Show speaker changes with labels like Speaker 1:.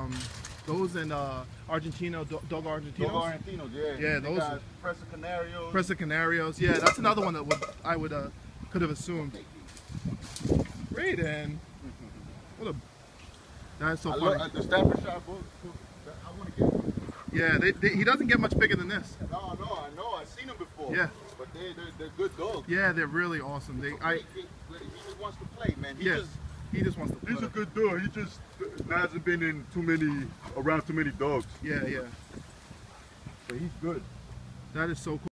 Speaker 1: those and Argentino dog Argentinos.
Speaker 2: Dog Argentinos, yeah.
Speaker 1: Yeah, those.
Speaker 2: Presa Canarios.
Speaker 1: Presa Canarios. Yeah, that's another one that I would could have assumed. Raiden. What a. That's so funny.
Speaker 2: The Staffordshire book. I want to get one.
Speaker 1: Yeah, he doesn't get much bigger than this.
Speaker 2: No, I know. I've seen them before.
Speaker 1: Yeah.
Speaker 2: But they're good dogs.
Speaker 1: Yeah, they're really awesome.
Speaker 2: He just wants to play, man.
Speaker 1: He just wants to play.
Speaker 3: He's a good dog. He just hasn't been around too many dogs.
Speaker 1: Yeah.
Speaker 3: But he's good.
Speaker 1: That is so cool.